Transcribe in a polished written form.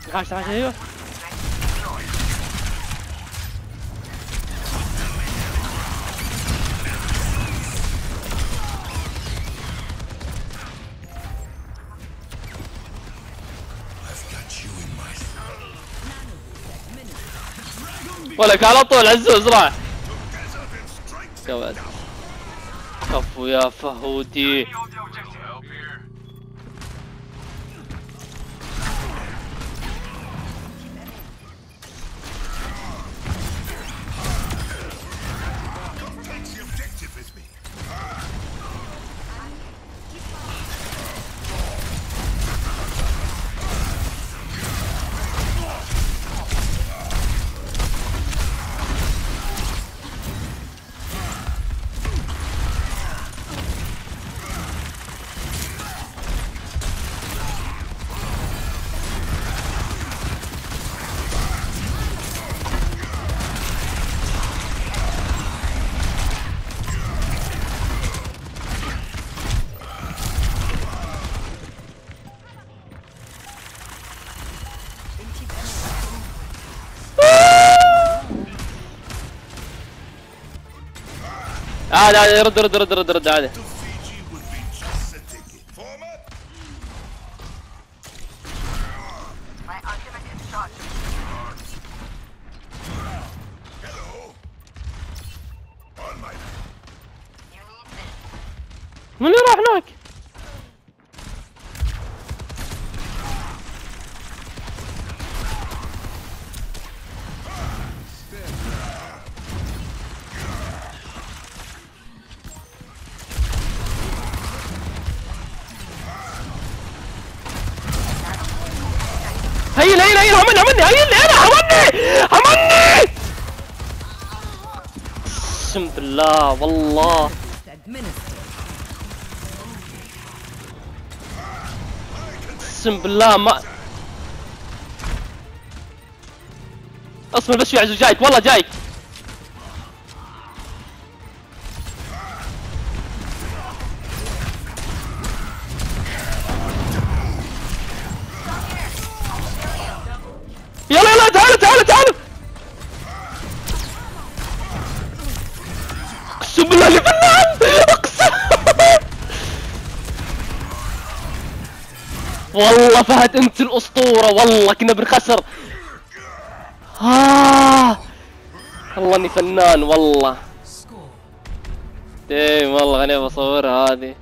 تعال ايوه. ولك على طول عزوز راح. كفو يا فهودي. عادي رد عادي. من اللي راح هناك؟ هيل همني اقسم بالله والله. اقسم بالله ما اصبر بس يا عزوز جايك والله جايك. يلا تعالوا اقسم بالله اللي فنان اقسم. والله فهد انت الاسطورة والله كنا بنخسر. والله اني فنان والله. والله انا بصورها هذه.